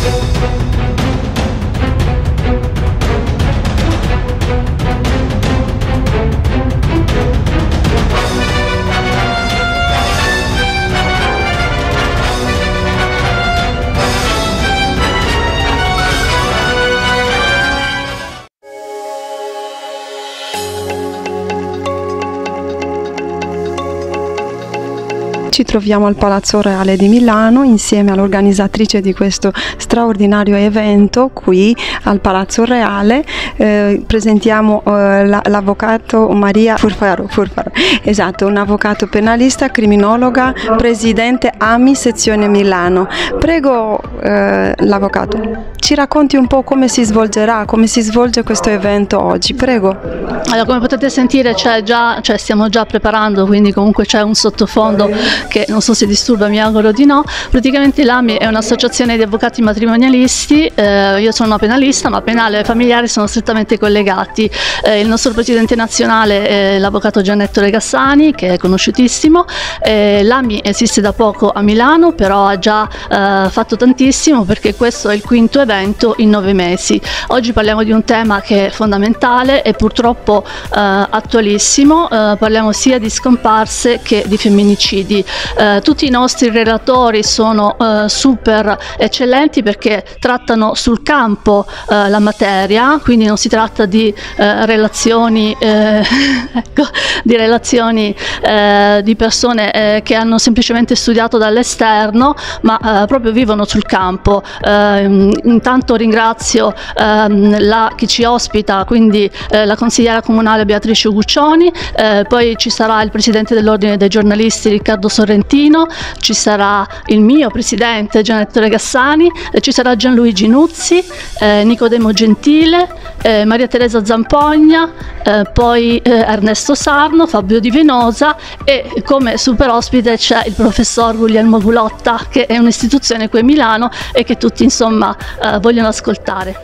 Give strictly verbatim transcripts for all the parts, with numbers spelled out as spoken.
Ci troviamo al Palazzo Reale di Milano insieme all'organizzatrice di questo straordinario evento qui al Palazzo Reale. Eh, presentiamo eh, l'avvocato Maria Furfaro, Furfaro, esatto, un avvocato penalista, criminologa, presidente A M I sezione Milano. Prego eh, l'avvocato, ci racconti un po' come si svolgerà, come si svolge questo evento oggi, prego. Allora, come potete sentire c'è già, cioè stiamo già preparando, quindi comunque c'è un sottofondo che non so se disturba, mi auguro di no. Praticamente l'A M I è un'associazione di avvocati matrimonialisti, eh, io sono una penalista, ma penale e familiare sono strettamente collegati. Eh, il nostro presidente nazionale è l'avvocato Giannetto Regassani, che è conosciutissimo. Eh, L'A M I esiste da poco a Milano, però ha già eh, fatto tantissimo, perché questo è il quinto evento in nove mesi. Oggi parliamo di un tema che è fondamentale e purtroppo eh, attualissimo, eh, parliamo sia di scomparse che di femminicidi. Eh, tutti i nostri relatori sono eh, super eccellenti perché trattano sul campo eh, la materia, quindi non si tratta di eh, relazioni, eh, ecco, di, relazioni eh, di persone eh, che hanno semplicemente studiato dall'esterno, ma eh, proprio vivono sul campo. Eh, intanto ringrazio ehm, la, chi ci ospita, quindi eh, la consigliera comunale Beatrice Guccioni, eh, poi ci sarà il presidente dell'Ordine dei giornalisti Riccardo Sorrentino, ci sarà il mio presidente Giannetto Regassani, eh, ci sarà Gianluigi Nuzzi, eh, Nicodemo Gentile, eh, Maria Teresa Zampogna, eh, poi eh, Ernesto Sarno, Fabio Di Venosa e come super ospite c'è il professor Guglielmo Gulotta, che è un'istituzione qui a Milano e che tutti insomma eh, vogliono ascoltare.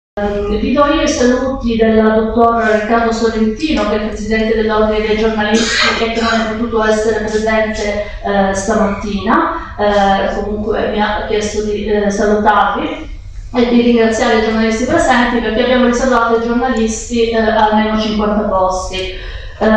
Vi do io i saluti del dottor Riccardo Sorrentino, che è il presidente dell'Ordine dei giornalisti e che non è potuto essere presente eh, stamattina, eh, comunque mi ha chiesto di eh, salutarvi e di ringraziare i giornalisti presenti, perché abbiamo riservato ai giornalisti eh, almeno cinquanta posti.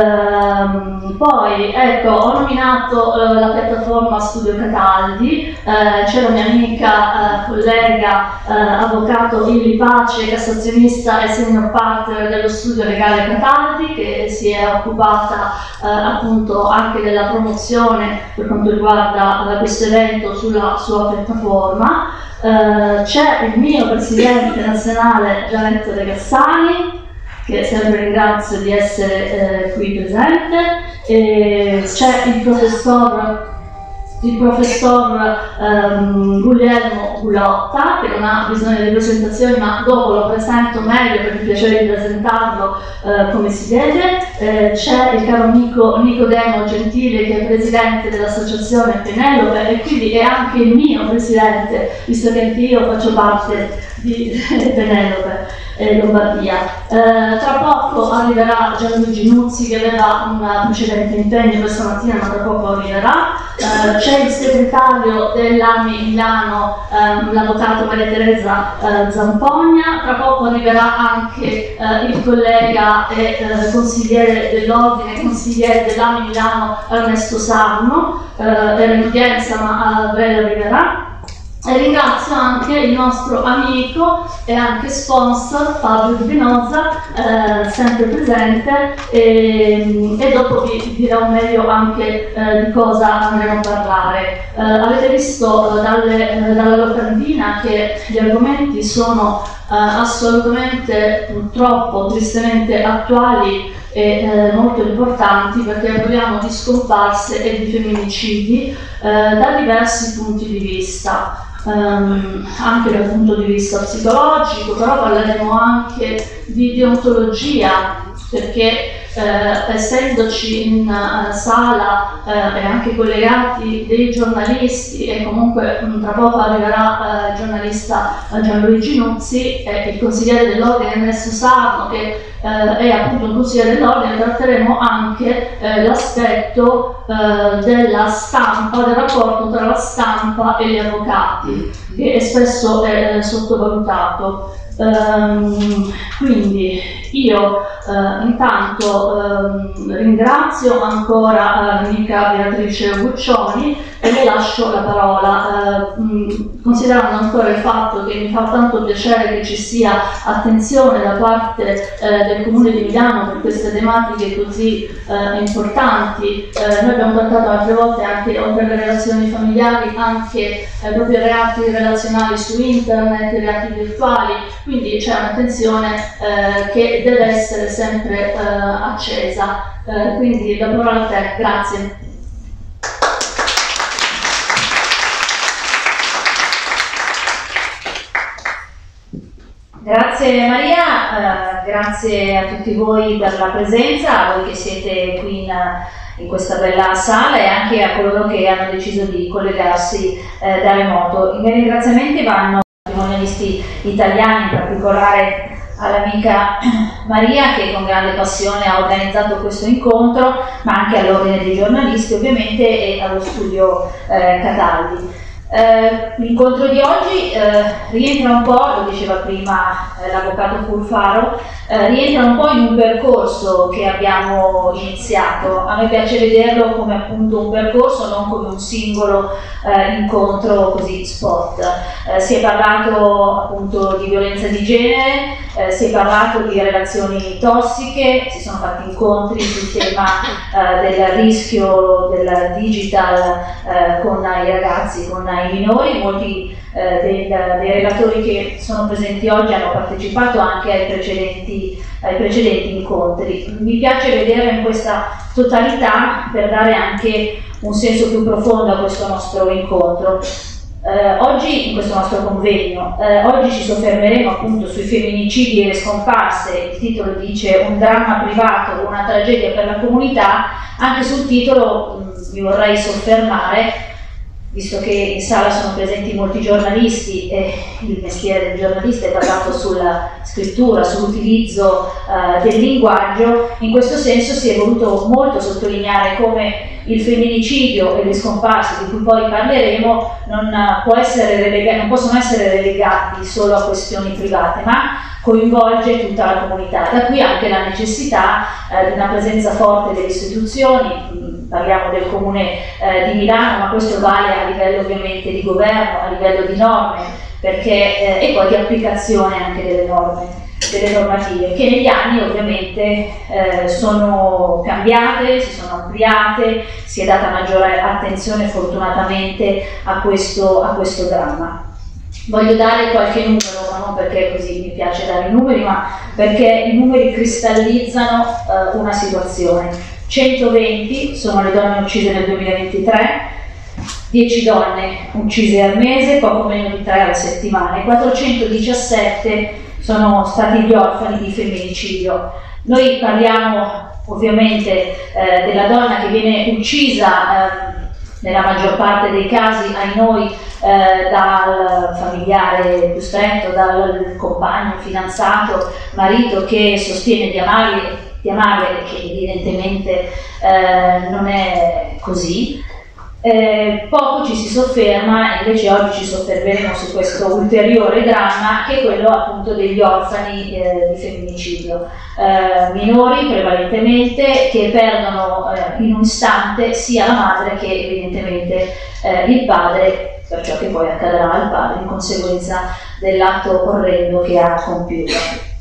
Uh, poi ecco, ho nominato uh, la piattaforma Studio Cataldi, uh, c'è la mia amica, uh, collega, uh, avvocato Illi Pace, cassazionista e senior partner dello studio legale Cataldi, che si è occupata uh, appunto anche della promozione per quanto riguarda uh, questo evento sulla sua piattaforma. Uh, c'è il mio presidente nazionale Giannetto Regassani, che sempre ringrazio di essere eh, qui presente, c'è il professor, il professor ehm, Guglielmo Gulotta, che non ha bisogno di presentazioni, ma dopo lo presento meglio per il piacere di presentarlo eh, come si vede. Eh, c'è il caro amico Nicodemo Gentile, che è presidente dell'associazione Penelope e quindi è anche il mio presidente, visto che anche io faccio parte di Penelope. Lombardia. Eh, tra poco arriverà Gianluigi Nuzzi, che aveva un precedente impegno questa mattina, ma tra poco arriverà. Eh, c'è il segretario dell'A M I Milano, ehm, l'avvocato Maria Teresa eh, Zampogna. Tra poco arriverà anche eh, il collega e eh, consigliere dell'Ordine, consigliere dell'A M I Milano Ernesto Sarno, eh, era in udienza ma a breve arriverà. E ringrazio anche il nostro amico e anche sponsor Fabio Di Venosa, eh, sempre presente, e, e dopo vi dirò meglio anche eh, di cosa andremo a parlare. Eh, avete visto eh, dalle, eh, dalla locandina che gli argomenti sono eh, assolutamente, purtroppo, tristemente attuali e eh, molto importanti, perché parliamo di scomparse e di femminicidi eh, da diversi punti di vista. Um, anche dal punto di vista psicologico, però parleremo anche di deontologia, perché eh, essendoci in uh, sala eh, e anche collegati dei giornalisti, e comunque mh, tra poco arriverà eh, il giornalista Gianluigi Nuzzi e il consigliere dell'ordine Ernesto Sarno, che eh, è appunto un consigliere dell'ordine, tratteremo anche eh, l'aspetto eh, della stampa, del rapporto tra la stampa e gli avvocati, che spesso è eh, sottovalutato. Um, quindi io uh, intanto um, ringrazio ancora l'amica uh, Beatrice Guccioni e le lascio la parola, uh, mh, considerando ancora il fatto che mi fa tanto piacere che ci sia attenzione da parte uh, del Comune di Milano per queste tematiche così uh, importanti. Uh, noi abbiamo trattato altre volte anche, oltre alle relazioni familiari, anche uh, proprio reati relazionali su internet, reati virtuali. Quindi c'è un'attenzione eh, che deve essere sempre eh, accesa. Eh, quindi la parola a te, grazie. Grazie Maria, eh, grazie a tutti voi per la presenza, a voi che siete qui in, in questa bella sala e anche a coloro che hanno deciso di collegarsi eh, da remoto. I miei ringraziamenti vanno patrimonialisti italiani, in particolare all'amica Maria che con grande passione ha organizzato questo incontro, ma anche all'ordine dei giornalisti ovviamente e allo studio eh, Cataldi. Eh, l'incontro di oggi eh, rientra un po', lo diceva prima eh, l'avvocato Furfaro, eh, rientra un po' in un percorso che abbiamo iniziato. A me piace vederlo come appunto un percorso, non come un singolo eh, incontro così spot. Eh, si è parlato appunto di violenza di genere, eh, si è parlato di relazioni tossiche, si sono fatti incontri sul tema eh, del rischio del digital eh, con i ragazzi, con i minori. Molti eh, dei, dei relatori che sono presenti oggi hanno partecipato anche ai precedenti, ai precedenti incontri. Mi piace vederlo in questa totalità per dare anche un senso più profondo a questo nostro incontro. Eh, oggi, in questo nostro convegno, eh, oggi ci soffermeremo appunto sui femminicidi e le scomparse. Il titolo dice un dramma privato, una tragedia per la comunità. Anche sul titolo mh, mi vorrei soffermare, visto che in sala sono presenti molti giornalisti e il mestiere del giornalista è basato sulla scrittura, sull'utilizzo uh, del linguaggio. In questo senso si è voluto molto sottolineare come il femminicidio e le scomparse, di cui poi parleremo, non, può essere relega- non possono essere relegati solo a questioni private, ma coinvolge tutta la comunità. Da qui anche la necessità eh, di una presenza forte delle istituzioni. Parliamo del Comune eh, di Milano, ma questo vale a livello ovviamente di governo, a livello di norme, perché, eh, e poi di applicazione anche delle norme, delle normative, che negli anni ovviamente eh, sono cambiate, si sono ampliate, si è data maggiore attenzione fortunatamente a questo, a questo dramma. Voglio dare qualche numero, ma non perché così mi piace dare i numeri, ma perché i numeri cristallizzano eh, una situazione. centoventi sono le donne uccise nel duemilaventitré, dieci donne uccise al mese, poco meno di tre alla settimana, e quattrocentodiciassette sono stati gli orfani di femminicidio. Noi parliamo ovviamente eh, della donna che viene uccisa eh, nella maggior parte dei casi, ai noi, eh, dal familiare più stretto, dal compagno, fidanzato, marito che sostiene di amarli di amarle, che evidentemente eh, non è così. Eh, poco ci si sofferma, e invece oggi ci soffermeremo su questo ulteriore dramma, che è quello appunto degli orfani eh, di femminicidio, eh, minori prevalentemente, che perdono eh, in un istante sia la madre che evidentemente eh, il padre, per ciò che poi accadrà al padre in conseguenza dell'atto orrendo che ha compiuto.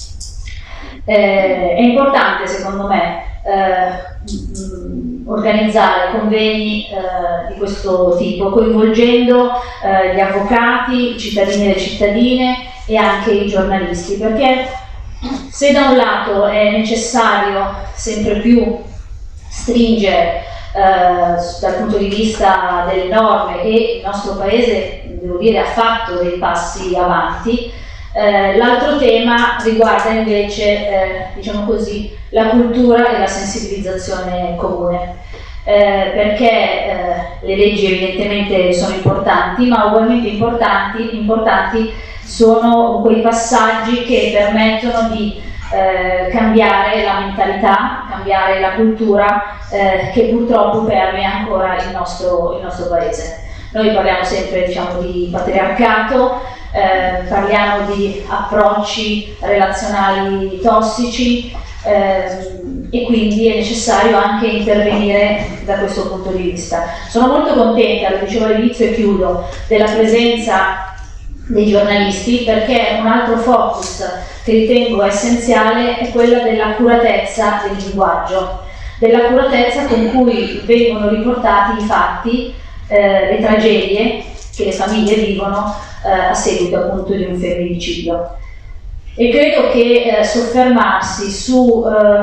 Eh, è importante secondo me eh, mh, organizzare convegni eh, di questo tipo, coinvolgendo eh, gli avvocati, i cittadini e le cittadine e anche i giornalisti, perché se da un lato è necessario sempre più stringere eh, dal punto di vista delle norme, e il nostro paese, devo dire, ha fatto dei passi avanti, Eh, l'altro tema riguarda invece, eh, diciamo così, la cultura e la sensibilizzazione comune, eh, perché eh, le leggi evidentemente sono importanti, ma ugualmente importanti, importanti sono quei passaggi che permettono di eh, cambiare la mentalità, cambiare la cultura eh, che purtroppo permea ancora il nostro, il nostro paese. Noi parliamo sempre, diciamo, di patriarcato, eh, parliamo di approcci relazionali tossici eh, e quindi è necessario anche intervenire da questo punto di vista. Sono molto contenta, lo dicevo all'inizio e chiudo, della presenza dei giornalisti, perché un altro focus che ritengo essenziale è quella dell'accuratezza del linguaggio, dell'accuratezza con cui vengono riportati i fatti, eh, le tragedie che le famiglie vivono eh, a seguito appunto di un femminicidio. E credo che eh, soffermarsi su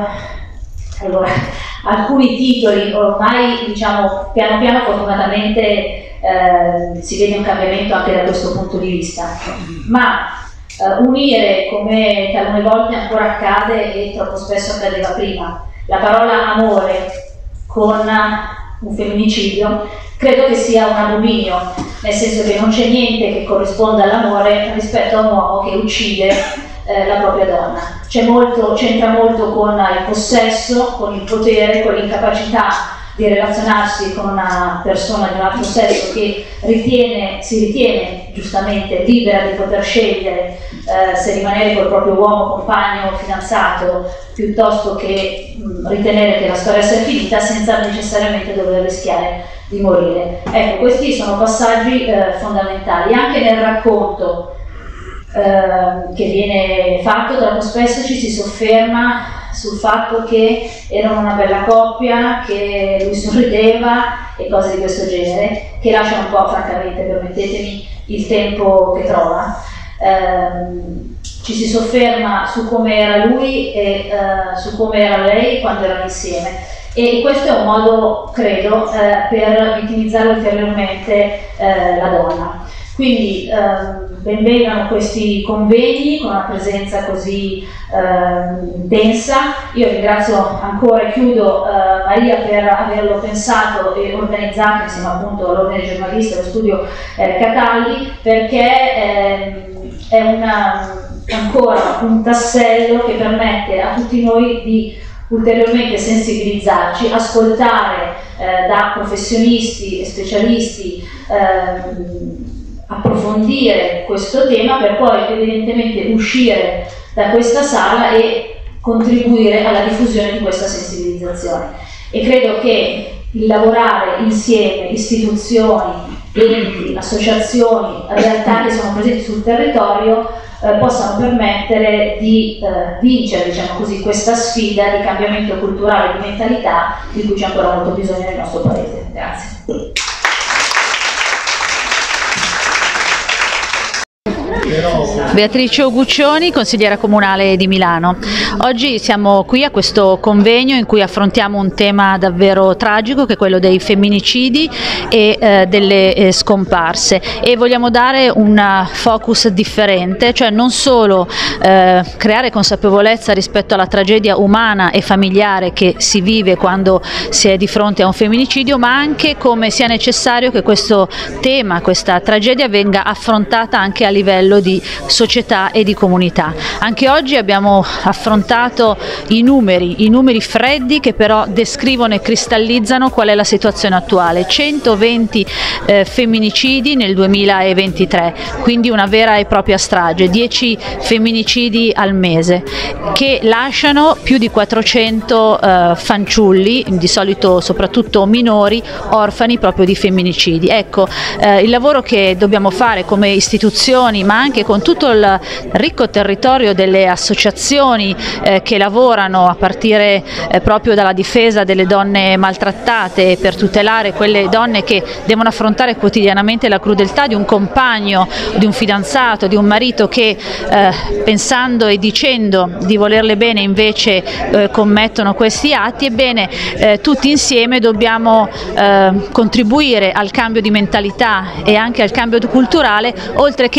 eh, allora, alcuni titoli, ormai diciamo piano piano fortunatamente Eh, si vede un cambiamento anche da questo punto di vista, ma eh, unire, come talune volte ancora accade e troppo spesso accadeva prima, la parola amore con un femminicidio, credo che sia un abominio, nel senso che non c'è niente che corrisponda all'amore rispetto a un uomo che uccide eh, la propria donna. C'è molto, c'entra molto con il possesso, con il potere, con l'incapacità di relazionarsi con una persona di un altro sesso che ritiene, si ritiene giustamente libera di poter scegliere eh, se rimanere col proprio uomo, compagno o fidanzato, piuttosto che mh, ritenere che la storia sia finita senza necessariamente dover rischiare di morire. Ecco, questi sono passaggi eh, fondamentali. Anche nel racconto eh, che viene fatto, troppo spesso ci si sofferma sul fatto che erano una bella coppia, che lui sorrideva e cose di questo genere, che lasciano un po', francamente, permettetemi, il tempo che trova. Ehm, ci si sofferma su come era lui e uh, su come era lei quando erano insieme, e questo è un modo, credo, eh, per vittimizzare ulteriormente eh, la donna. Quindi ehm, benvengano questi convegni con una presenza così ehm, intensa. Io ringrazio ancora e chiudo eh, Maria per averlo pensato e organizzato insieme appunto all'Ordine dei Giornalisti e allo studio eh, Cataldi, perché ehm, è una, ancora un tassello che permette a tutti noi di ulteriormente sensibilizzarci, ascoltare eh, da professionisti e specialisti, ehm, approfondire questo tema per poi evidentemente uscire da questa sala e contribuire alla diffusione di questa sensibilizzazione. E credo che il lavorare insieme, istituzioni, enti, associazioni, realtà che sono presenti sul territorio eh, possano permettere di eh, vincere, diciamo così, questa sfida di cambiamento culturale e di mentalità di cui c'è ancora molto bisogno nel nostro Paese. Grazie. Beatrice Oguccioni, consigliera comunale di Milano. Oggi siamo qui a questo convegno in cui affrontiamo un tema davvero tragico, che è quello dei femminicidi e eh, delle eh, scomparse, e vogliamo dare un focus differente, cioè non solo eh, creare consapevolezza rispetto alla tragedia umana e familiare che si vive quando si è di fronte a un femminicidio, ma anche come sia necessario che questo tema, questa tragedia venga affrontata anche a livello di società e di comunità. Anche oggi abbiamo affrontato i numeri, i numeri freddi che però descrivono e cristallizzano qual è la situazione attuale. centoventi eh, femminicidi nel duemilaventitré, quindi una vera e propria strage, dieci femminicidi al mese, che lasciano più di quattrocento eh, fanciulli, di solito soprattutto minori, orfani proprio di femminicidi. Ecco, eh, il lavoro che dobbiamo fare come istituzioni, ma anche con tutto il ricco territorio delle associazioni eh, che lavorano a partire eh, proprio dalla difesa delle donne maltrattate, per tutelare quelle donne che devono affrontare quotidianamente la crudeltà di un compagno, di un fidanzato, di un marito che eh, pensando e dicendo di volerle bene invece eh, commettono questi atti. Ebbene, eh, tutti insieme dobbiamo eh, contribuire al cambio di mentalità e anche al cambio culturale, oltre che ovviamente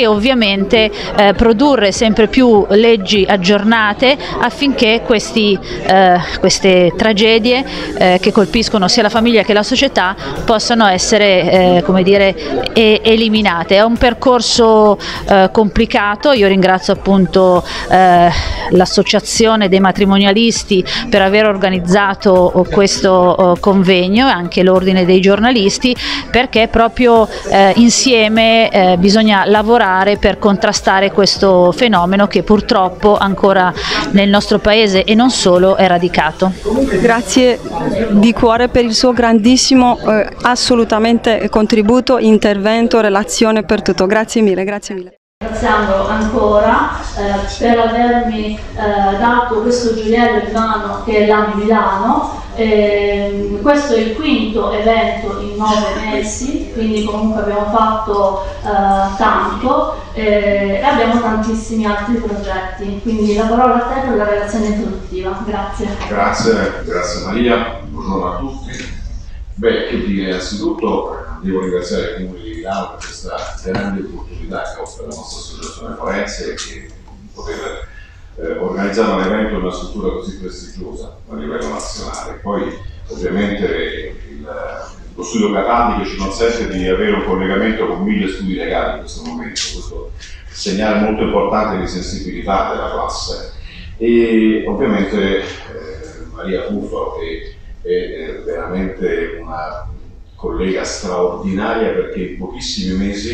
ovviamente eh, produrre sempre più leggi aggiornate affinché questi, eh, queste tragedie eh, che colpiscono sia la famiglia che la società possano essere eh, come dire, e, eliminate. È un percorso eh, complicato. Io ringrazio appunto eh, l'associazione dei matrimonialisti per aver organizzato questo eh, convegno e anche l'ordine dei giornalisti, perché proprio eh, insieme eh, bisogna lavorare per contrastare questo fenomeno che purtroppo ancora nel nostro paese e non solo è radicato. Grazie di cuore per il suo grandissimo eh, assolutamente contributo, intervento, relazione, per tutto. Grazie mille, grazie mille. Ringraziando ancora eh, per avermi eh, dato questo gioiello in mano che è l'Ami Milano. Eh, questo è il quinto evento in nove mesi, quindi comunque abbiamo fatto eh, tanto eh, e abbiamo tantissimi altri progetti, quindi la parola a te per la relazione introduttiva. Grazie. Grazie, grazie Maria, buongiorno a tutti. Beh, che dire, innanzitutto devo ringraziare il Comune di Milano per questa grande opportunità che offre la nostra associazione forense, che poter eh, organizzare un evento in una struttura così prestigiosa a livello nazionale. Poi ovviamente il, lo studio Cataldi che ci consente di avere un collegamento con mille studi legali in questo momento, questo segnale molto importante di sensibilità della classe. E ovviamente eh, Maria Buffalo, che è veramente una collega straordinaria, perché in pochissimi mesi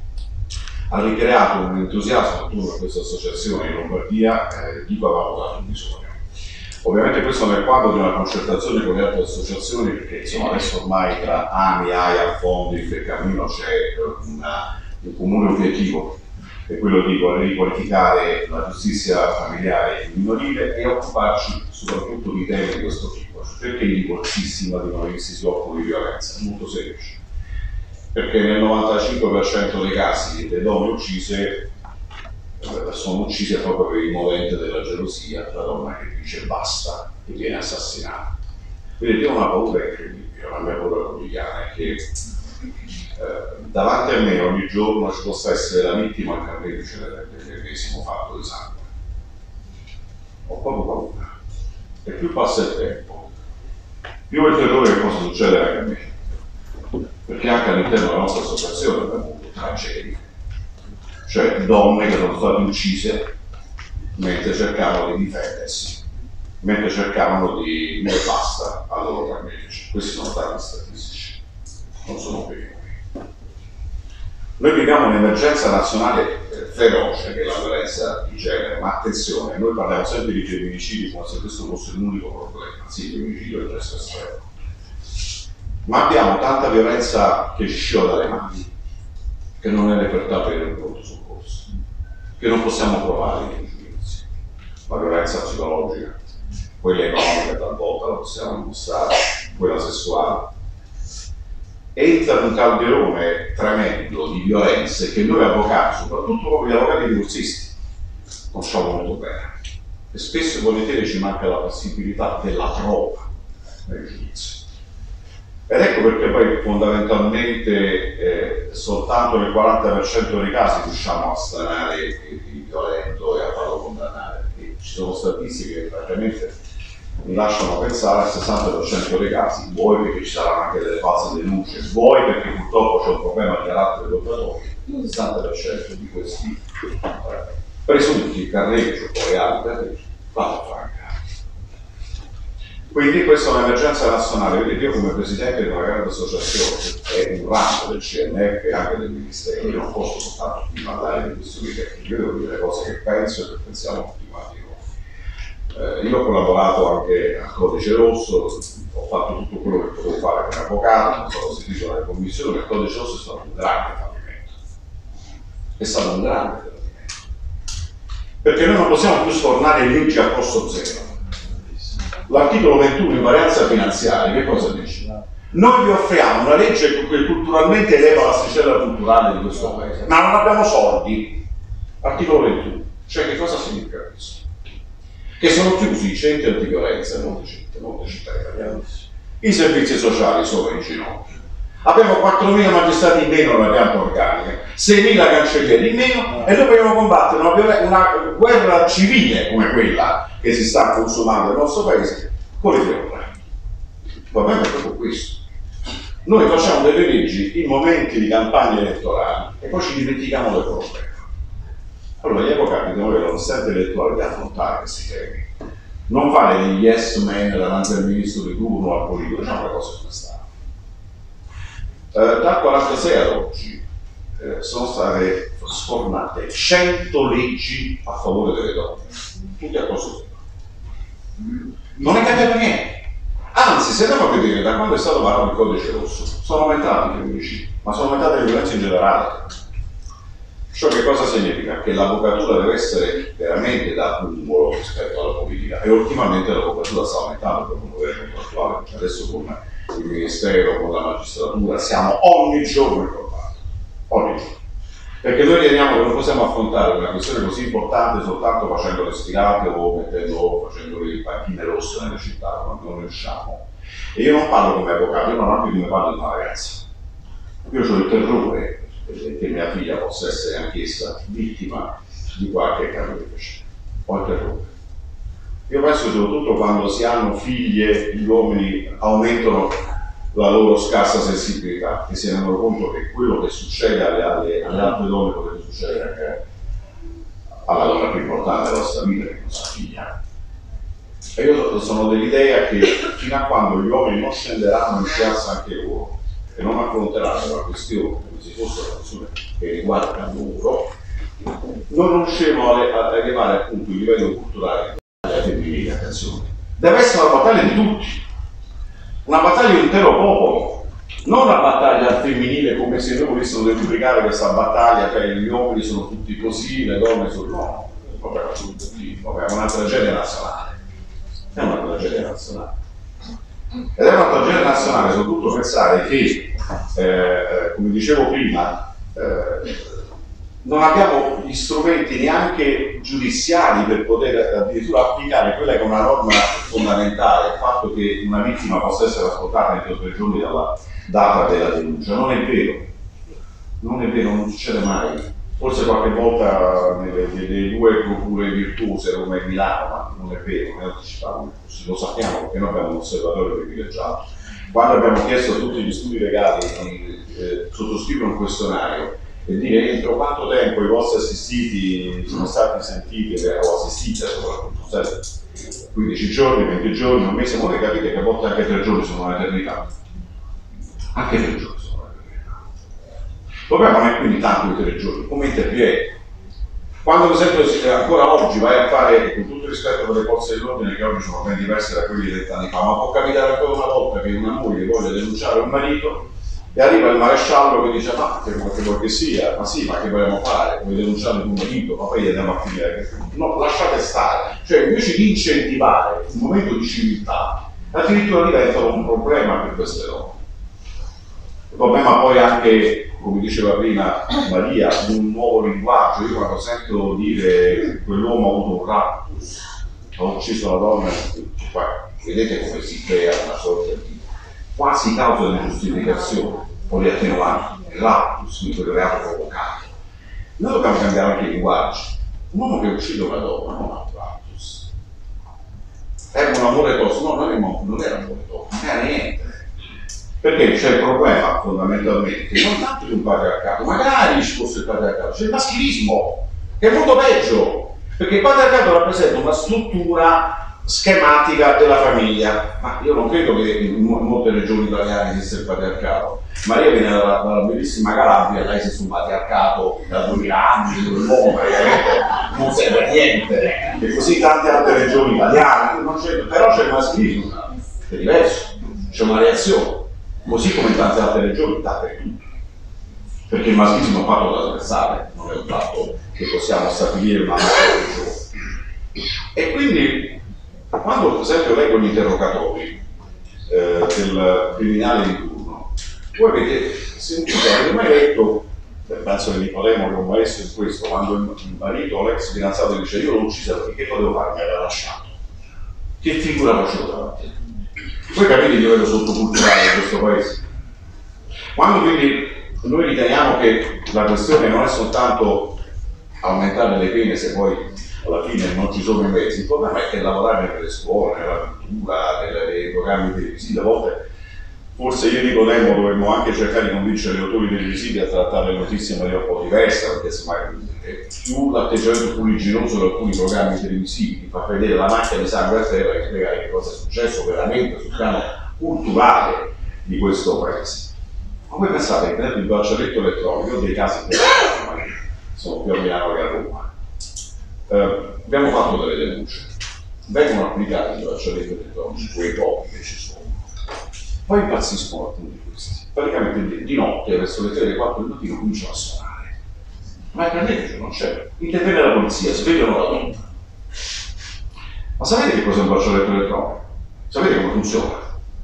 ha ricreato un entusiasmo attorno a questa associazione in Lombardia eh, di cui avevamo dato bisogno. Ovviamente questo nel quadro di una concertazione con le altre associazioni, perché insomma adesso ormai tra AMI, AIA, Fondi, Fercamino c'è una, un comune obiettivo, è quello di riqualificare la giustizia familiare e minorile e occuparci soprattutto di temi di questo tipo. Perché i divorzisti di noi si occupano di violenza? Molto semplice. Perché nel novantacinque per cento dei casi le donne uccise sono uccise proprio per il movente della gelosia, la donna che dice basta e viene assassinata. Vedete, ho una paura incredibile, la mia paura quotidiana è che eh, davanti a me ogni giorno ci possa essere la vittima al carnefice dell'ennesimo fatto di sangue. Ho proprio paura. E più passa il tempo, più il terrore che possa succedere anche a me. Perché anche all'interno della nostra associazione abbiamo avuto tragedie. Cioè donne che sono state uccise mentre cercavano di difendersi, mentre cercavano di dire basta al loro carnefice. Questi sono dati statistici, non sono opinioni. Noi viviamo un'emergenza nazionale feroce che è la violenza di genere, ma attenzione, noi parliamo sempre di femminicidi come se questo fosse l'unico problema. Sì, il femminicidio è il gesto estremo. Ma abbiamo tanta violenza che ci scivola dalle mani, che non è reperta per il pronto soccorso, che non possiamo provare nei giudizi. La violenza psicologica, quella economica talvolta la possiamo dimostrare, quella sessuale. Entra in un calderone tremendo di violenze che noi avvocati, soprattutto proprio gli avvocati divorzisti, conosciamo molto bene. E spesso e volentieri ci manca la possibilità della prova nel giudizio. Ed ecco perché poi fondamentalmente eh, soltanto nel quaranta per cento dei casi riusciamo a stanare il violento e a farlo condannare. E ci sono statistiche che francamente mi lasciano pensare al sessanta per cento dei casi, vuoi perché ci saranno anche delle false denunce, vuoi perché purtroppo c'è un problema di carattere locatorio, il sessanta per cento di questi eh, presunti carnefici o reali carnefici vanno francati. Quindi questa è un'emergenza nazionale. Vedete, io come presidente di una grande associazione, è un ramo del C N F e anche del Ministero, io non posso soltanto di parlare di questioni tecniche, io devo dire le cose che penso e che pensiamo tutti quanti noi. Eh, io ho collaborato anche al Codice Rosso, ho fatto tutto quello che potevo fare come avvocato, non sono sentito dalle commissioni, ma il Codice Rosso è stato un grande fallimento. È stato un grande fallimento. Perché noi non possiamo più sfornare leggi a costo zero. L'articolo ventuno in varianza finanziaria, che cosa dice? Noi vi offriamo una legge che culturalmente eleva l'asticella culturale di questo paese, ma non abbiamo soldi. Articolo ventuno. Cioè che cosa significa questo? Che sono chiusi i centri antiviolenza in molte città, molte città italiane. I servizi sociali sono in ginocchio. Abbiamo quattromila magistrati in meno nella pianta organica, seimila cancellieri in meno e noi dobbiamo combattere una, una guerra civile come quella che si sta consumando nel nostro paese con le tre ore. Il problema è proprio questo. Noi facciamo delle leggi in momenti di campagna elettorali e poi ci dimentichiamo del problema. Allora gli avvocati devono avere lo stato elettorale di affrontare questi temi, non fare degli yes man davanti al ministro di turno o al politico, diciamo le cose come stanno. Uh, dal quarantasei ad oggi eh, sono state sfornate cento leggi a favore delle donne, tutte a costo zero. Non è cambiato niente. Anzi, se andiamo a vedere da quando è stato varato il codice rosso, sono aumentati i femminicidi, ma sono aumentate le violenze in generale. Ciò che cosa significa? Che l'avvocatura deve essere veramente da cumulo rispetto alla politica e ultimamente l'avvocatura sta aumentando per un governo attuale. Adesso con il Ministero, con la magistratura, siamo ogni giorno informati, ogni giorno. Perché noi riteniamo che non possiamo affrontare una questione così importante soltanto facendo le sfilate o mettendo, facendo le panchine rosse nelle città, quando non riusciamo. E io non parlo come avvocato, io parlo anche come parlo di una ragazza. Io ho il terrore che mia figlia possa essere anch'essa vittima di qualche carnefice. Ho il terrore. Io penso che soprattutto quando si hanno figlie, gli uomini aumentano la loro scarsa sensibilità e si rendono conto che quello che succede alle, alle, alle altre donne potrebbe succedere anche alla donna più importante della nostra vita, che è nostra figlia. E io sono dell'idea che fino a quando gli uomini non scenderanno in piazza anche loro e non affronteranno la questione come se fosse una questione che riguarda loro, non riusciremo a elevare appunto il livello culturale della femminile. Attenzione, deve essere una battaglia di tutti, una battaglia di un intero popolo, non una battaglia al femminile come se noi volessimo duplicare questa battaglia, cioè gli uomini sono tutti così, le donne sono no, vabbè, vabbè, è una tragedia nazionale, è una tragedia nazionale. Ed è una tragedia nazionale soprattutto pensare che, eh, come dicevo prima, eh, non abbiamo gli strumenti neanche giudiziari per poter addirittura applicare quella che è una norma fondamentale, il fatto che una vittima possa essere ascoltata entro tre giorni dalla data della denuncia. Non è vero, non è vero, non succede mai. Forse qualche volta nelle, nelle due procure virtuose, Roma e Milano, ma non è vero, non è anticipato, lo sappiamo perché noi abbiamo un osservatorio privilegiato. Quando abbiamo chiesto a tutti gli studi legali di eh, sottoscrivere un questionario e dire entro quanto tempo i vostri assistiti sono stati sentiti o assistite soprattutto, quindici giorni, venti giorni, un mese, voi capite che a volte anche tre giorni sono un'eternità. Anche tre giorni sono un'eternità. Il problema non è quindi tanto i tre giorni, come interviene. Quando per esempio ancora oggi vai a fare, con tutto il rispetto per le forze dell'ordine che oggi sono ben diverse da quelli di vent'anni fa, ma può capitare ancora una volta che una moglie voglia denunciare un marito e arriva il maresciallo che dice ma che vuoi che sia, ma sì, ma che vogliamo fare? Vuoi denunciare il tuo marito? Ma poi andiamo a finire. No, lasciate stare. Cioè invece di incentivare un momento di civiltà, addirittura diventa un problema per queste donne. Il problema poi anche, come diceva prima Maria, di un nuovo linguaggio. Io quando sento dire che quell'uomo ha avuto un raptus, ha ucciso la donna, qua, vedete come si crea una sorta di quasi causa di giustificazione, o di attenuanti, raptus, di quel reato provocato. Noi dobbiamo cambiare anche i linguaggi. Un uomo che uccide una donna non ha un raptus. È un amore tosto, no, non, è, non era un amore tosto, non era niente. Perché c'è il problema fondamentalmente, non tanto di un patriarcato, magari ci fosse il patriarcato, c'è il maschilismo, che è molto peggio, perché il patriarcato rappresenta una struttura schematica della famiglia, ma io non credo che in molte regioni italiane esista il patriarcato. Maria viene dalla, dalla bellissima Calabria, lei si è un patriarcato da duemila anni, dell'uomo non serve a niente, e così tante altre regioni italiane, non c'è, però c'è il maschilismo, è diverso, c'è una reazione, così come in tante altre regioni, dappertutto, perché il maschilismo è un fatto trasversale, non è un fatto che possiamo stabilire una regione. E quindi quando per esempio leggo gli interrogatori eh, del criminale di turno, voi avete sentito, avete mai letto, penso che Nicodemo che è un maestro in questo, quando il marito o l'ex fidanzato dice io l'ho uccisa perché che potevo fare? Mi aveva lasciato. Che figura facevo davanti? Voi capite il livello sottoculturale di questo paese? Quando quindi noi riteniamo che la questione non è soltanto aumentare le pene se poi alla fine non ci sono i mezzi, il problema è che lavorare nelle scuole, nella cultura, nei programmi televisivi, a volte forse io e Nicodemo dovremmo anche cercare di convincere gli autori televisivi a trattare le notizie in maniera un po' diversa, perché semmai più l'atteggiamento fuligginoso di alcuni programmi televisivi ti fa vedere la macchia di sangue a terra e spiegare che cosa è successo veramente sul piano culturale di questo paese. Ma voi pensate che per il braccialetto elettronico, dei casi che sono più a Milano che a Roma, eh, abbiamo fatto delle denunce, vengono applicati i braccialetti elettronici, quei pochi che ci sono, poi impazziscono alcuni di questi, praticamente di, di notte verso le tre e quattro del mattino cominciano a suonare, ma il pianeta non c'è, interviene la polizia, svegliano la donna. Ma sapete che cos'è un braccialetto elettronico? Sapete come funziona?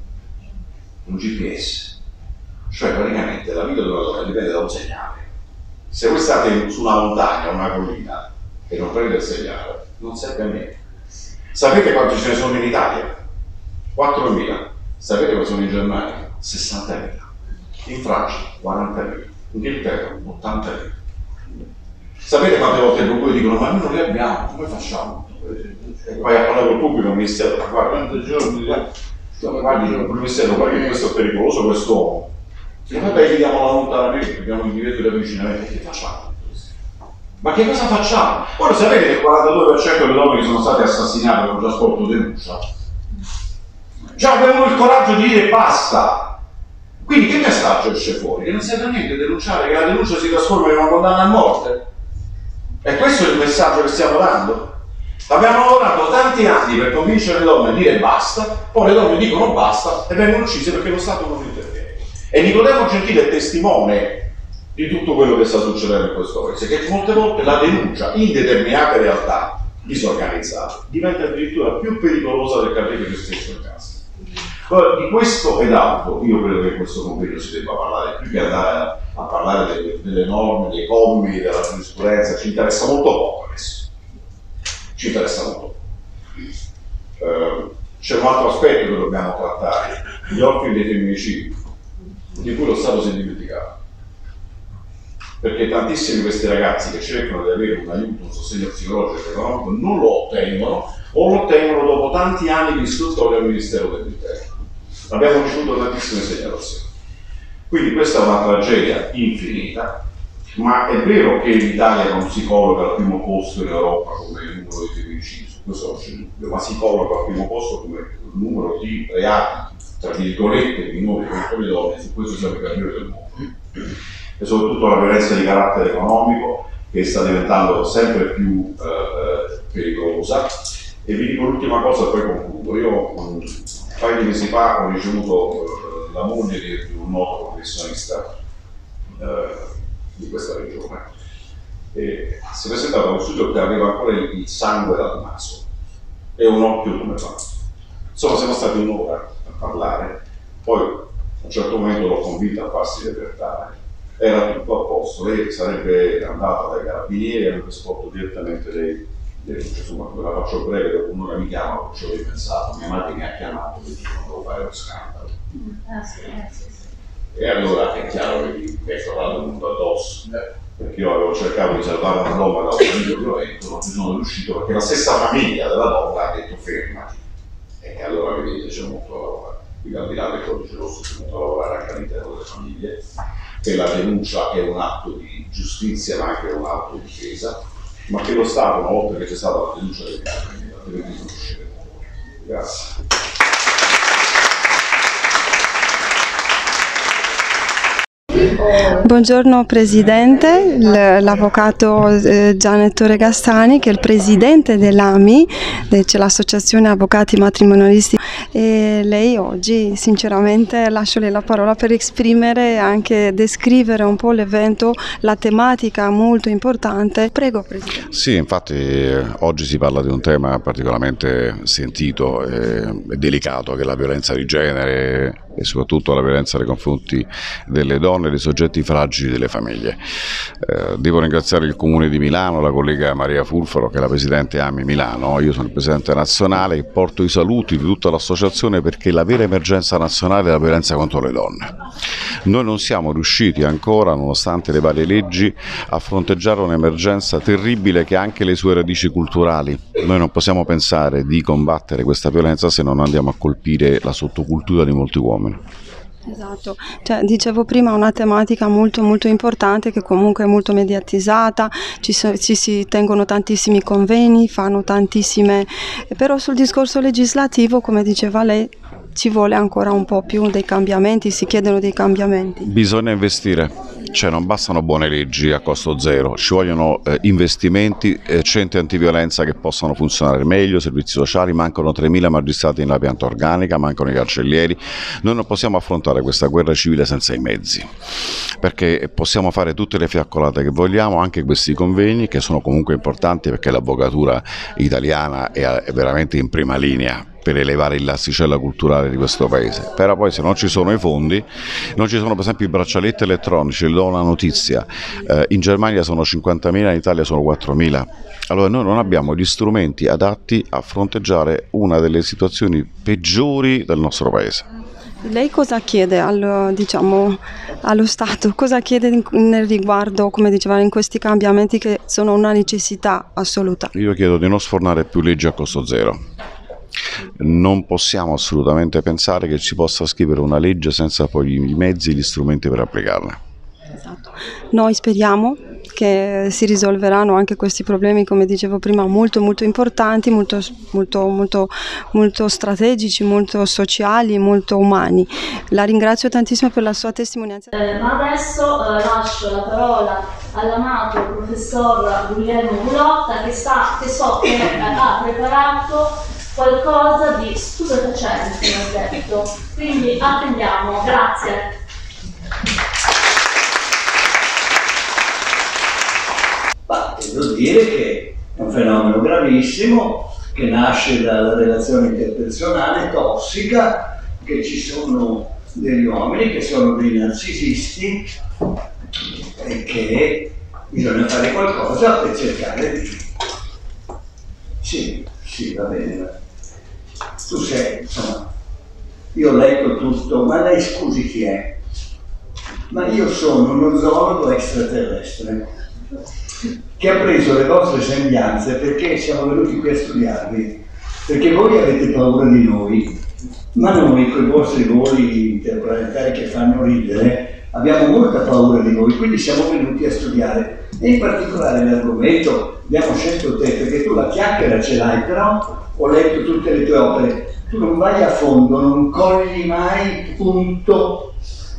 Un G P S, cioè praticamente la vita di una donna dipende da un segnale. Se voi state su una montagna o una collina e non prende il segnale, non serve a niente. Sapete quanti ce ne sono in Italia? quattromila. Sapete quanti sono in Germania? sessantamila. In Francia? quarantamila. In Inghilterra? ottantamila. Sapete quante volte due dicono ma noi non li abbiamo, come facciamo? E vai a parlare col pubblico, il ministero, ma guarda, quanti giorni? Guardi, il ministero, guarda che questo è pericoloso, questo uomo. E vabbè, gli diamo la allontanamento, abbiamo il divieto di avvicinamento, che facciamo? Ma che cosa facciamo? Voi lo sapete che il quarantadue per cento delle donne che sono state assassinate hanno già sporto denuncia? Cioè abbiamo il coraggio di dire basta. Quindi che messaggio esce fuori? Che non serve a niente denunciare, che la denuncia si trasforma in una condanna a morte. E questo è il messaggio che stiamo dando. Abbiamo lavorato tanti anni per convincere le donne a dire basta, poi le donne dicono basta e vengono uccise perché lo Stato non interviene. E Nicodemo Gentile è testimone di tutto quello che sta succedendo in questo paese, che molte volte la denuncia in determinate realtà disorganizzate diventa addirittura più pericolosa del carnefice stesso in casa. Di questo ed altro io credo che in questo convegno si debba parlare, più che andare a parlare delle, delle norme, dei commi, della giurisprudenza. Ci interessa molto poco adesso, ci interessa molto poco. Uh, c'è un altro aspetto che dobbiamo trattare, gli orfani dei femminicidi, di cui lo Stato si è dimenticato, perché tantissimi di questi ragazzi che cercano di avere un aiuto, un sostegno psicologico e economico non lo ottengono o lo ottengono dopo tanti anni di istruttoria al Ministero dell'Interno. Abbiamo ricevuto tantissime segnalazioni. Quindi questa è una tragedia infinita, ma è vero che l'Italia non si colloca al primo posto in Europa come il numero di femminicidi, su questo non c'è dubbio, ma si colloca al primo posto come il numero di reati, tra virgolette, minori contro le donne, su questo siamo i campioni del mondo. E soprattutto la violenza di carattere economico che sta diventando sempre più eh, pericolosa. E vi dico l'ultima cosa e poi concludo. Io un paio di mesi fa ho ricevuto eh, la moglie di un noto professionista eh, di questa regione e si è presentato a uno studio che aveva ancora il sangue dal naso e un occhio come fa. Insomma, siamo stati un'ora a parlare, poi a un certo momento l'ho convinta a farsi repertare. Era tutto a posto, lei sarebbe andata dai carabinieri e avrebbe sporto direttamente lei. Insomma, ve la faccio breve, dopo un'ora mi chiama, ci ho ripensato, mia madre mi ha chiamato e dice non devo fare lo scandalo. Ah, sì, sì, sì. E allora è chiaro che mi è trovato il mondo addosso, eh, perché io avevo cercato di salvare una donna da un marito violento, non ci sono riuscito perché la stessa famiglia della donna ha detto fermati. E allora vedete c'è molto da lavorare. Quindi al di là del codice rosso c'è molto da lavorare anche all'interno delle famiglie, che la denuncia è un atto di giustizia ma anche un atto di difesa, ma che lo Stato, una volta che c'è stata la denuncia del caso, altrimenti non usciremo. Grazie. Buongiorno Presidente, l'avvocato eh, Giannettore Gastani, che è il Presidente dell'A M I, c'è l'Associazione Avvocati Matrimonialisti, e lei oggi sinceramente lascio lei la parola per esprimere e anche descrivere un po' l'evento, la tematica molto importante. Prego Presidente. Sì, infatti oggi si parla di un tema particolarmente sentito e delicato che è la violenza di genere e soprattutto la violenza nei confronti delle donne e dei soggetti fragili delle famiglie. Eh, devo ringraziare il Comune di Milano, la collega Maria Fulfaro che è la Presidente AMI Milano, io sono il Presidente nazionale e porto i saluti di tutta l'associazione perché la vera emergenza nazionale è la violenza contro le donne. Noi non siamo riusciti ancora, nonostante le varie leggi, a fronteggiare un'emergenza terribile che ha anche le sue radici culturali. Noi non possiamo pensare di combattere questa violenza se non andiamo a colpire la sottocultura di molti uomini. Esatto, cioè, dicevo prima una tematica molto molto importante che comunque è molto mediatizzata, ci, so, ci si tengono tantissimi convegni, fanno tantissime, però sul discorso legislativo, come diceva lei, ci vuole ancora un po' più dei cambiamenti, si chiedono dei cambiamenti. Bisogna investire, cioè non bastano buone leggi a costo zero, ci vogliono eh, investimenti, eh, centri antiviolenza che possano funzionare meglio, servizi sociali, mancano tremila magistrati nella pianta organica, mancano i cancellieri. Noi non possiamo affrontare questa guerra civile senza i mezzi, perché possiamo fare tutte le fiaccolate che vogliamo, anche questi convegni che sono comunque importanti perché l'avvocatura italiana è, è veramente in prima linea per elevare l'asticella culturale di questo paese, però poi se non ci sono i fondi, non ci sono per esempio i braccialetti elettronici, le do una notizia, eh, in Germania sono cinquantamila, in Italia sono quattromila, allora noi non abbiamo gli strumenti adatti a fronteggiare una delle situazioni peggiori del nostro paese. Lei cosa chiede al, diciamo, allo Stato, cosa chiede nel riguardo, come diceva, in questi cambiamenti che sono una necessità assoluta? Io chiedo di non sfornare più leggi a costo zero. Non possiamo assolutamente pensare che si possa scrivere una legge senza poi i mezzi e gli strumenti per applicarla. Esatto. Noi speriamo che si risolveranno anche questi problemi, come dicevo prima, molto molto importanti, molto, molto, molto, molto strategici, molto sociali, molto umani. La ringrazio tantissimo per la sua testimonianza. Eh, ma adesso eh, lascio la parola all'amato professor Guglielmo Bulotta che, sta, che so che eh, ha preparato qualcosa di stupefacente, come ho detto, quindi attendiamo, grazie. Ma devo dire che è un fenomeno gravissimo che nasce dalla relazione interpersonale tossica, che ci sono degli uomini che sono dei narcisisti e che bisogna fare qualcosa per cercare di... Sì, sì, va bene. Tu sei, insomma, io ho letto tutto, ma lei scusi chi è? Ma io sono uno zoologo extraterrestre che ha preso le vostre sembianze perché siamo venuti qui a studiarvi, perché voi avete paura di noi, ma noi con i vostri voli interplanetari che fanno ridere abbiamo molta paura di voi, quindi siamo venuti a studiare. E in particolare l'argomento abbiamo scelto te perché tu la chiacchiera ce l'hai, però ho letto tutte le tue opere, tu non vai a fondo, non cogli mai punto.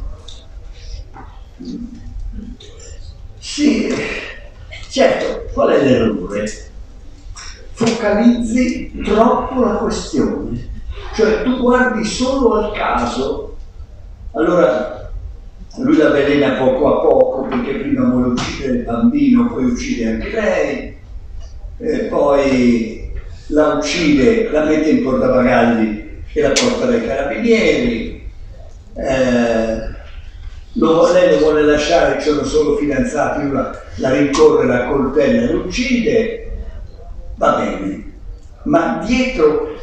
Sì, certo, qual è l'errore? Focalizzi troppo la questione, cioè tu guardi solo al caso, allora lui la velena poco a poco perché prima vuole uccidere il bambino, poi uccide anche lei, e poi la uccide, la mette in portabagagli e la porta dai carabinieri, eh, lo, lei lo vuole lasciare, che sono solo fidanzati, lui la, la rincorre, la coltella e l'uccide, va bene, ma dietro,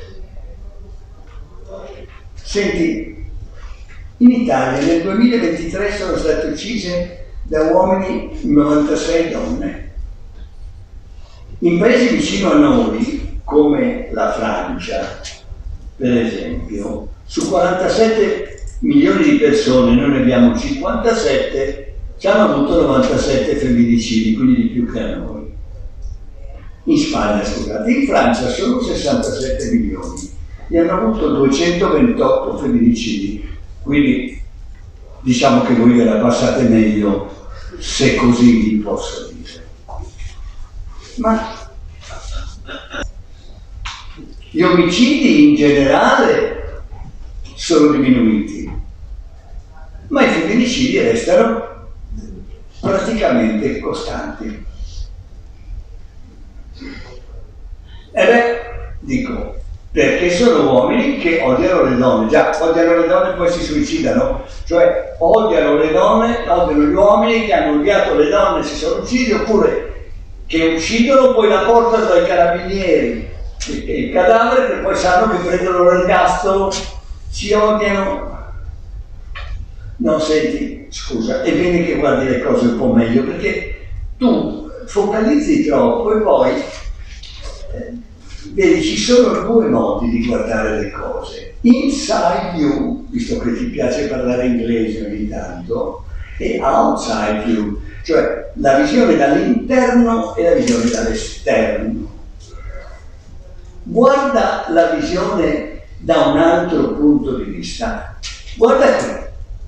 senti, in Italia nel duemilaventitré sono state uccise da uomini novantasei donne. In paesi vicino a noi, come la Francia, per esempio, su quarantasette milioni di persone, noi ne abbiamo cinquantasette, ci hanno avuto novantasette femminicidi, quindi di più che a noi. In Spagna, scusate, in Francia sono sessantasette milioni e hanno avuto duecentoventotto femminicidi, quindi diciamo che voi ve la passate meglio, se così vi posso dire. Ma gli omicidi in generale sono diminuiti, ma i femminicidi restano praticamente costanti. E beh, dico, perché sono uomini che odiano le donne, già odiano le donne e poi si suicidano, cioè odiano le donne, odiano gli uomini che hanno odiato le donne e si sono uccisi, oppure che uccidono, poi la portano ai carabinieri e il cadavere, che poi sanno che prendono l'ergastolo, si odiano. No, senti, scusa, è bene che guardi le cose un po' meglio, perché tu focalizzi troppo e poi eh, vedi, ci sono due modi di guardare le cose: inside you, visto che ti piace parlare inglese ogni tanto, e outside you, cioè la visione dall'interno e la visione dall'esterno. Guarda la visione da un altro punto di vista. Guarda qui.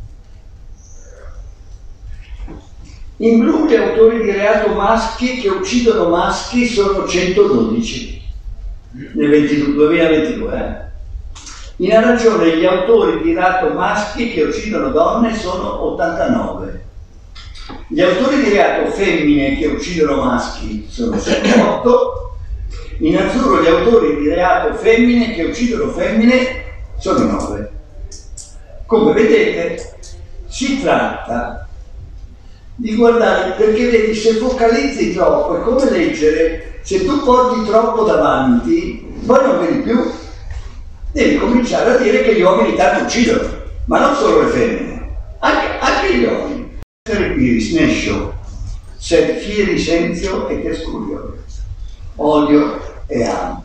In blu gli autori di reato maschi che uccidono maschi sono centododici nel duemilaventidue. Eh? In arancione gli autori di reato maschi che uccidono donne sono ottantanove. Gli autori di reato femmine che uccidono maschi sono otto. In azzurro gli autori di reato femmine che uccidono femmine sono nove. Come vedete, si tratta di guardare, perché vedi, se focalizzi troppo è come leggere, se tu porti troppo davanti poi non vedi più, devi cominciare a dire che gli uomini tanto uccidono, ma non solo le femmine, anche, anche gli uomini. Iris Nescio, sed fieri senzio e te scurio, odio e amo.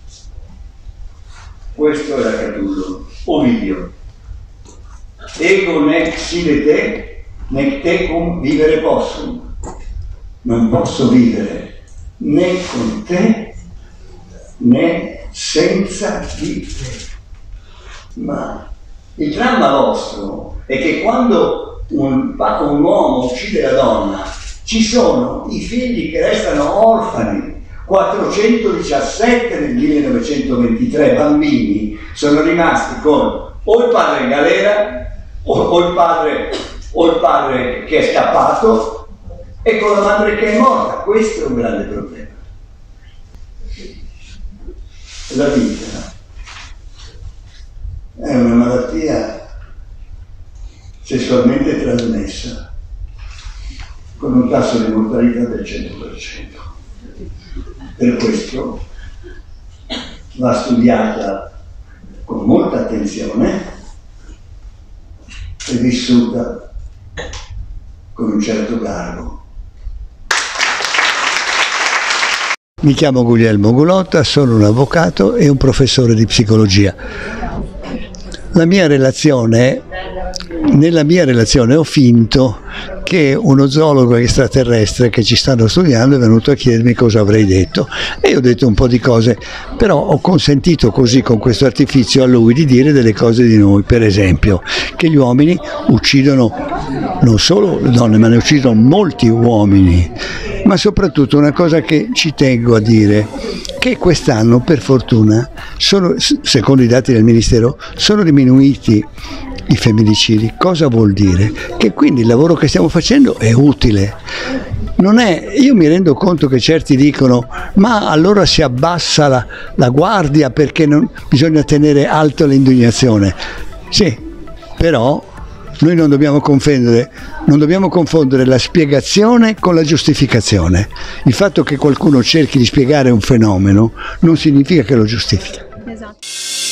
Questo era Catullo. Ovidio. Ego nec sine te, nec tecum vivere possum. Non posso vivere né con te né senza di te. Ma il dramma vostro è che quando un, un uomo uccide la donna, ci sono i figli che restano orfani. quattrocentodiciassette nel millenovecentoventitré bambini sono rimasti con o il padre in galera o, o, il padre, o il padre che è scappato e con la madre che è morta. Questo è un grande problema. La vita è una malattia sessualmente trasmessa con un tasso di mortalità del cento per cento. Per questo va studiata con molta attenzione e vissuta con un certo garbo. Mi chiamo Guglielmo Gulotta, sono un avvocato e un professore di psicologia. La mia relazione, nella mia relazione ho finto che uno zoologo extraterrestre che ci stanno studiando è venuto a chiedermi cosa avrei detto e io ho detto un po' di cose, però ho consentito così con questo artifizio a lui di dire delle cose di noi, per esempio che gli uomini uccidono non solo le donne ma ne uccidono molti uomini, ma soprattutto una cosa che ci tengo a dire, che quest'anno per fortuna, sono, secondo i dati del Ministero, sono diminuiti i femminicidi. Cosa vuol dire? Che quindi il lavoro che stiamo facendo è utile. Non è, io mi rendo conto che certi dicono ma allora si abbassa la, la guardia perché non, bisogna tenere alta l'indignazione. Sì, però noi non dobbiamo confondere, non dobbiamo confondere la spiegazione con la giustificazione. Il fatto che qualcuno cerchi di spiegare un fenomeno non significa che lo giustifica. Esatto.